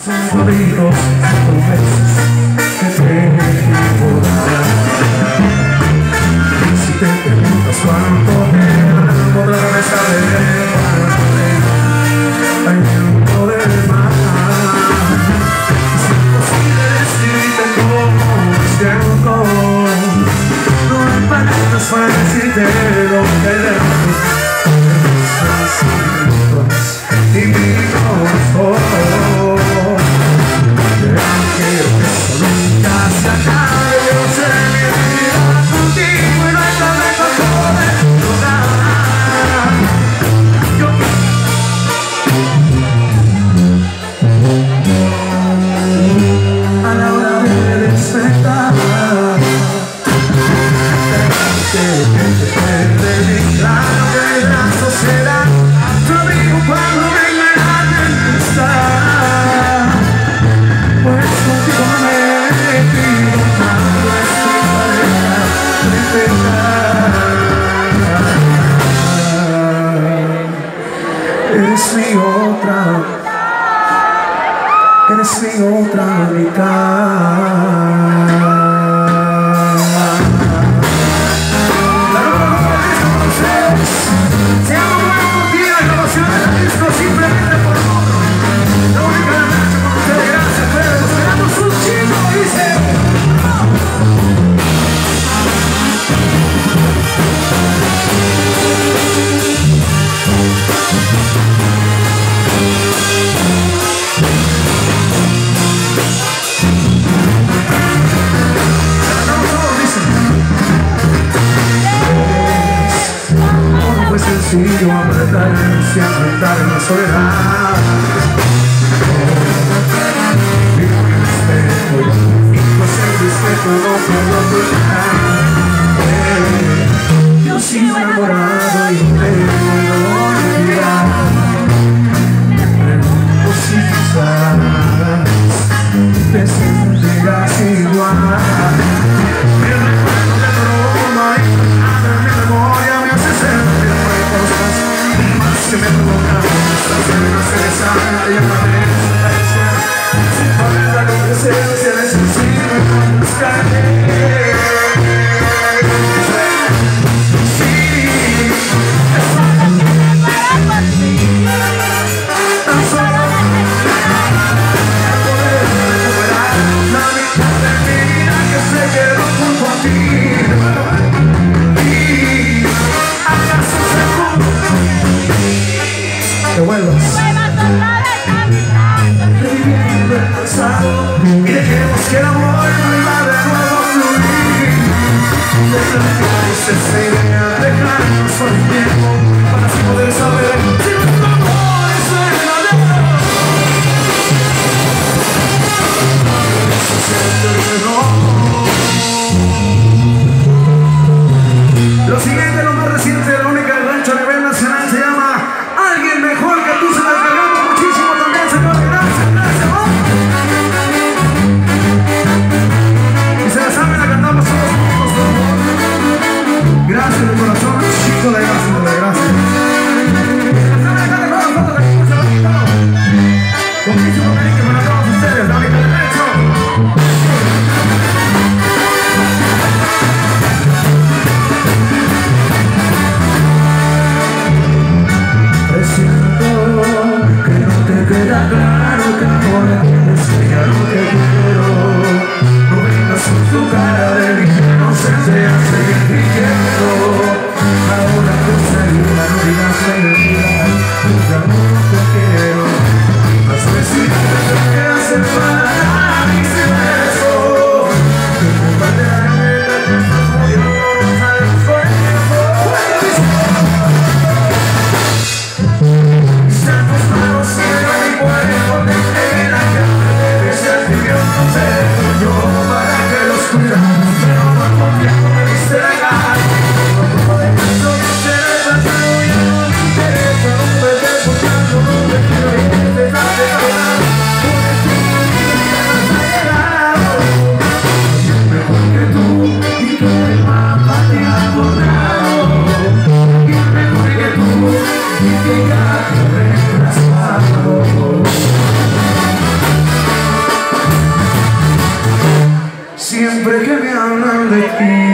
Lo digo 5 veces que te equivocarás. Y si te preguntas cuánto tiempo de saber hay viento del mar. Es imposible decirte cómo me siento. No hay palabras para decirte lo que dentro de mis sentimientos y mi corazón. Quiero que esto nunca se acabe. Yo sé mi vida contigo y no hay nada mejor de lograr. A la hora de despertar, que te pierde mi claro que el brazo será tu abrigo cuando venga la tempestad. Pues contigo me pido cuando estoy para eres mi otra mitad. Sencillo apretar y enfrentar en la soledad. Vivo en el espejo y pues el respeto no puedo ocultar. Yo sigo enamorado y no te puedo olvidar. Me pregunto si quizás te sentirás igual. Me recuerdo de broma y mi memoria me hace sentir que me provocan estas ganas de besar y amaremos la ilusión sin poder la presencia de sensible con buscarte. Sí, es algo que me para por ti. Tan solo para poder recuperar la mitad de mi vida que se quedó junto a ti. Y acaso se pudo que vuelvas reviviendo el pasado y dejemos que el amor vuelva de nuevo a fluir. Desarrollemos esa idea, dejarnos por el tiempo para así poder saber si nuestro amor es verdadero. Eso es el terror. Lo siguiente, lo más reciente de la única del rancho a nivel nacional se llama Alguien Mejor Que Tú. Se la descargamos muchísimo también, señores. Gracias, gracias. ¿No? Y se la saben, la cantamos todos juntos, por favor. Gracias de corazón, chico, de gracias, de gracias. Con muchísimo cariño para todos ustedes, la única del rancho. Queda claro que amor tienes que ya no te quiero. No vengas con tu cara de villano, se te hace fingiendo. Ahora tu salida no digas mentiras, ya no te quiero. Más decirte que hace falta mis besos. Que me vale la cosa, yo no al fuego. Estamos malos y cuerpo de pena que ese alivio no se yo para que los cuidamos, pero no confiamos en este legal. No eso no se le pasa, ya no me interesa, no me estés buscando, no me quiero ir, te das de hablar. Siempre que me hablan de ti